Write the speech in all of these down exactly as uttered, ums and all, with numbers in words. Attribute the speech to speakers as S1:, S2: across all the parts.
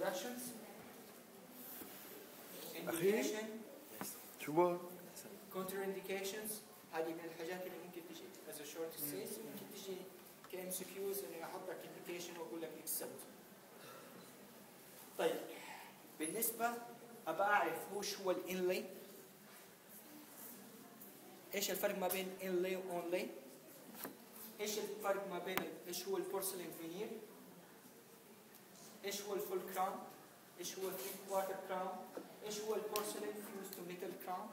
S1: introductions
S2: أخير
S1: indication
S2: شو
S1: contraindications. هذه من الحاجات اللي ممكن تجي as a short essay ممكن تجي ك إم سي كيوز انه احط لك indication واقول لك accept. طيب بالنسبه ابى اعرف وش هو الانلي، ايش الفرق ما بين انلي واونلي، ايش الفرق ما بين ايش هو البورسلين فينير، ايش هو الفول كراون، ايش هو الثري كوارتر كراون، ايش هو البورسلين فيوز تو ميتال كراون،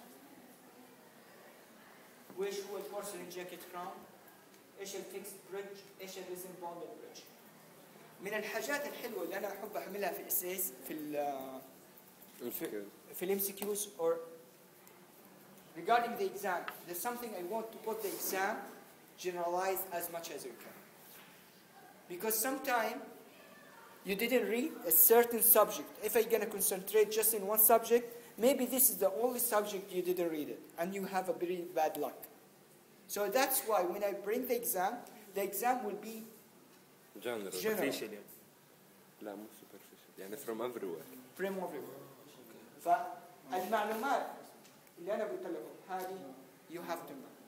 S1: وايش هو البورسلين جاكيت كراون، ايش الفيكس بريدج، ايش الريزن بوند بريدج. من الحاجات الحلوه اللي انا احب اعملها في الاساس في ال في الام سي كيوز or regarding the exam, there's something I want to put the exam generalized as much as you can, because sometimes you didn't read a certain subject. If I'm gonna concentrate just in one subject, maybe this is the only subject you didn't read it, and you have a very bad luck. So that's why when I bring the exam, the exam will be
S2: general.
S1: Superficial.
S2: لا مو superficial يعني from everywhere.
S1: From everywhere. فالمعلومات اللي أنا قلت لكم هذه you have to know.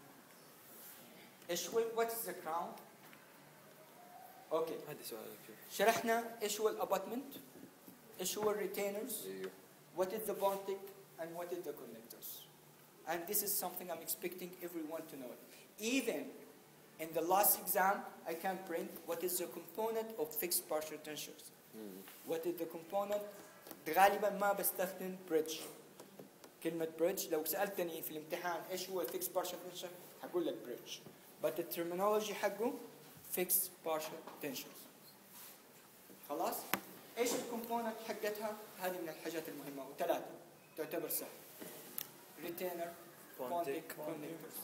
S1: إيش هو what is the crown؟ أوكي.
S3: هذا سؤالك.
S1: شرحنا إيش هو الاباتمنت، إيش هو الريتينرز،
S2: أيوه.
S1: what is the bonding and what is the connectors. And this is something I'm expecting everyone to know. Even in the last exam, I can print what is the component of fixed partial tensions.
S2: مم.
S1: What is the component. غالبا ما بستخدم bridge. كلمة bridge لو سألتني في الامتحان ايش هو fixed partial tension هقول لك bridge. But the terminology حقه fixed partial tensions. خلاص؟ ايش الكومبوننت حقتها؟ هذه من الحاجات المهمة وثلاثة تعتبر سهل. retainer, bonding, connectors.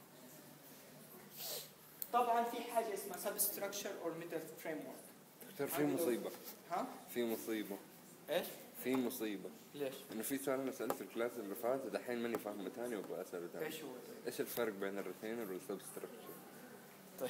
S1: طبعا في حاجة اسمها substructure or metal framework.
S2: دكتور في مصيبة.
S1: ها؟
S2: في مصيبة.
S1: ايش؟
S2: في مصيبة.
S1: ليش؟
S2: إنه في سؤال أنا سألته في الكلاس اللي فات دحين ماني فاهمه ثاني وأبغى أسأله ثاني.
S1: ايش هو؟
S2: إيش الفرق بين الريتينر والسبستراكشر؟
S1: طيب.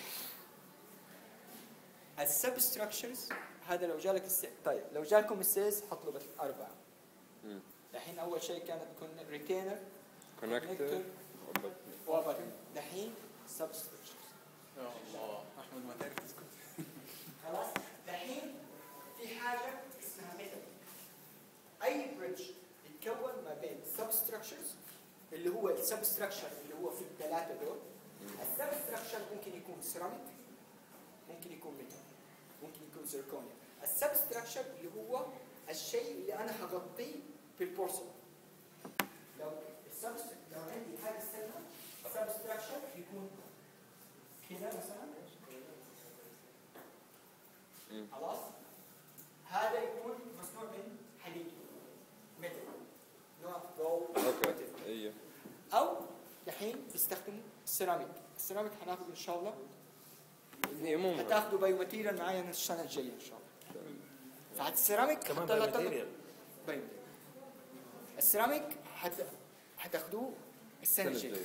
S1: السبستراكشرز هذا لو جالك الس... طيب لو جالكم السيلز حط له بس أربعة.
S2: امم.
S1: دحين أول شيء كانت كنا ريتينر
S2: كونكتور
S1: واباتمنت. دحين سبستراكشرز.
S3: يا الله احمد ما تعرف تسكت.
S1: خلاص؟ دحين في حاجة اسمها ميثود. أي بريدج يتكون ما بين سبستراكشرز اللي هو السبستراكشر اللي هو في الثلاثة دول. السبستراكشر ممكن يكون سيراميك، ممكن يكون ميتال، ممكن يكون زركونيا. السبستراكشر اللي هو الشيء اللي أنا هغطيه بالبورسلين. لو السبستراكشر لو عندي هذه السلمة السبستراكشر يكون كذا مثلا. خلاص؟ هذا يكون مصنوع من حديد ميتال نوع جولد.
S2: اوكي ايوه.
S1: او دحين بيستخدموا السيراميك. السيراميك حناخذ ان شاء الله.
S2: هي مو
S1: حتاخذوا باي ماتيريال معايا السنه الجايه ان شاء الله. فعاد السيراميك
S3: كمان
S1: حتى لا
S3: باي ماتيريال.
S1: باي ماتيريال. السيراميك حت... حتاخذوه السنه الجايه.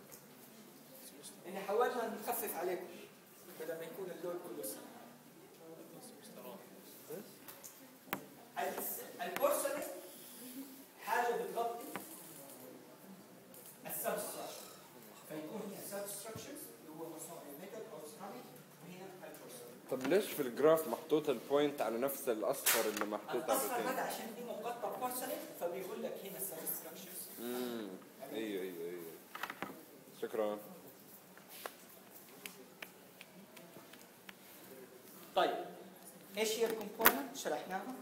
S1: ان حاولنا نخفف عليكم بدل ما يكون اللود كله سنه. البورسلين حاجه بتغطي السبستراكشر فيكون هنا سبستراكشرز اللي هو مصنوع من ميتال او سيراميك وهنا البورسلين.
S2: طب ليش في الجراف محطوط البوينت على نفس الاصفر اللي محطوط على
S1: الاصفر هذا
S2: الريتينر؟
S1: عشان دي مغطى بورسلين فبيقول لك هنا سبستراكشرز.
S2: امم ايوه ايوه ايوه. شكرا.
S1: طيب ايش هي الكومبوننت شرحناها.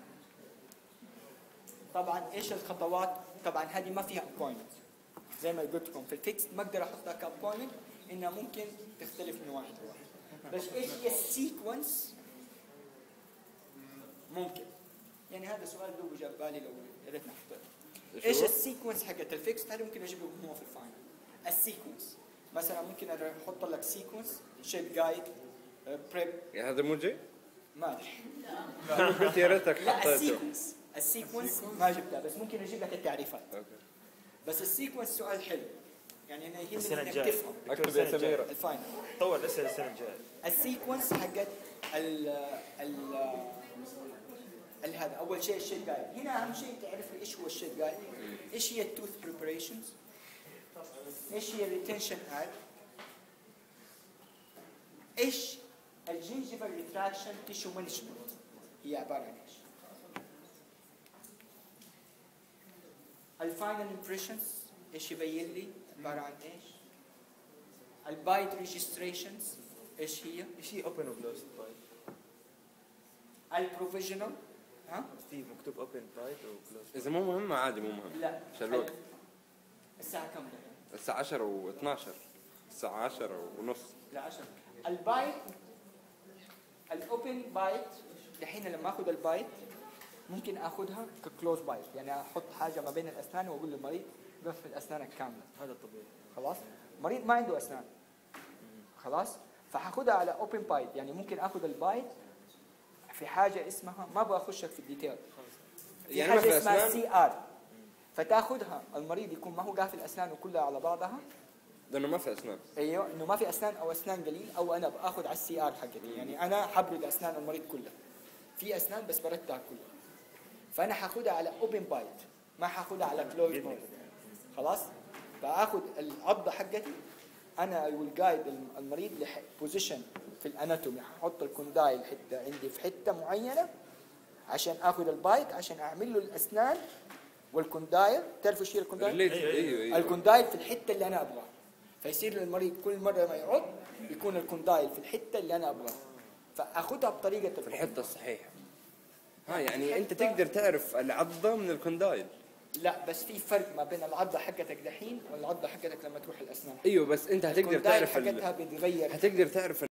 S1: طبعا ايش الخطوات. طبعا هذه ما فيها ابوينتمنت زي ما قلت لكم في الفيكس ما اقدر احطها كابوينتمنت انها ممكن تختلف من واحد لواحد. بس ايش هي السيكونس ممكن يعني هذا سؤال دوب جاب بالي لو يا ريتنا حطيته. ايش السيكونس حقت الفيكس هذه ممكن اجيب لكم هو في الفاينل. السيكونس مثلا ممكن احط لك سيكونس شيب جايد بريب.
S2: هذا مو جاي؟
S1: ما ادري.
S2: قلت يا ريتك
S1: لا
S2: حطيته.
S1: السيكونس السيكونس ما جبتها بس ممكن اجيب لك التعريفات.
S2: اوكي.
S1: بس السيكونس سؤال حلو يعني انا يهمني
S3: السنة
S1: انك
S3: الجاية.
S1: تفهم.
S2: اكتب يا سميرة.
S1: الفاينل.
S3: طور الاسئله السنه الجايه.
S1: السيكونس حقت ال ال اول شيء الشيت جايد. هنا اهم شيء تعرف لي ايش هو الشيت جايد، ايش هي التوث بريبريشنز، ايش هي الريتنشن اد، ايش الجنجيفال ريتراكشن تيشو مانجمنت هي عباره عن ايش، الفاينل امبريشنز ايش يبين لي عباره عن ايش، البايت ريجستريشنز ايش هي،
S3: ايش هي اوبن وكلوزد بايت؟
S1: البروفيجنال ها
S3: ستيف مكتوب اوبن بايت وكلوزد.
S2: اذا مو مهم عادي، مو مهم.
S1: لا
S2: شلون؟
S1: الساعه كم؟
S2: الساعة عشرة واثناشر، الساعة عشرة ونص.
S1: لا عشرة. البايت الاوبن بايت دحين لما اخذ البايت ممكن اخذها ككلوز بايت، يعني احط حاجه ما بين الاسنان واقول للمريض قفل اسنانك كامله.
S3: هذا الطبيعي.
S1: خلاص؟ مريض ما عنده اسنان. خلاص؟ فحاخذها على اوبن بايت، يعني ممكن اخذ البايت في حاجه اسمها، ما ابغى اخشك في الديتيل، في
S2: يعني ما
S1: حاجه
S2: في
S1: اسمها
S2: أسنان؟
S1: سي ار، فتاخذها المريض يكون ما هو قافل اسنانه كلها على بعضها،
S2: لانه ما في اسنان.
S1: ايوه انه ما في اسنان او اسنان قليل، او انا باخذ على السي ار حقتي، يعني انا حبرد اسنان المريض كلها، في اسنان بس بردها كلها، فانا حاخذها على اوبن بايت ما حاخذها على كلوز بايت. خلاص؟ فاخذ العضه حقتي انا ويل جايد المريض لبوزيشن في الاناتومي، ححط الكوندايل حته عندي في حته معينه عشان اخذ البايت، عشان اعمل له الاسنان والكوندايل. تعرفوا ايش هي الكوندايل؟
S2: ريليت. ايوه ايوه.
S1: الكوندايل في الحته اللي انا ابغاها، فيصير للمريض كل مره ما يعض يكون الكوندايل في الحته اللي انا ابغاها، فاخذها بطريقه
S2: في الحتة الصحيحة. ها يعني انت تقدر تعرف العضة من الكوندايل.
S1: لا بس في فرق ما بين العضه حقتك دحين والعضه حقتك لما تروح الاسنان.
S2: ايوه بس انت هتقدر
S1: الكوندايل
S2: تعرف ال...
S1: حقتها بيتغير.
S2: هتقدر تعرف